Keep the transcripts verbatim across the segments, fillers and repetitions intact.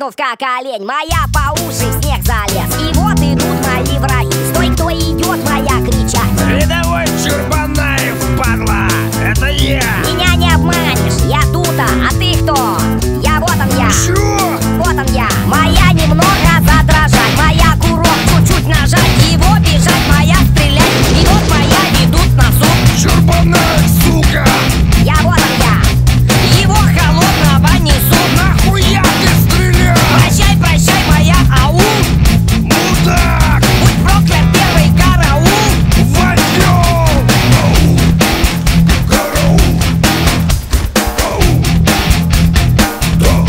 замерзнув как олень, моя по уши в снег залез. И вот идут мои враги. Стой, кто идет, моя кричать. Рядовой Чурбанаев, падла, это я. Меня не обманешь, я тута, а ты кто? Я вот он я. Чё? Вот он я. Моя немного задрожать, моя курок чуть-чуть нажать, его бежать, моя стрелять, и вот моя ведут на суд. Чурбанаев, сука! Я вот он я. Его холодного несут. Нахуя ты стрелял? Прощай, прощай, моя ау. Мудак! Будь проклят первый караул. Войдём! Ау! Караул! Ау! Да!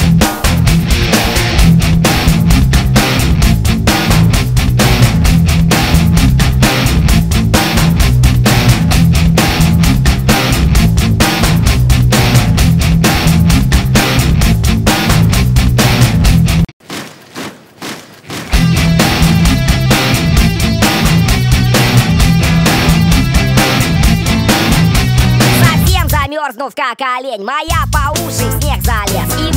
Совсем замерзнув как олень, моя по уши в снег залез. И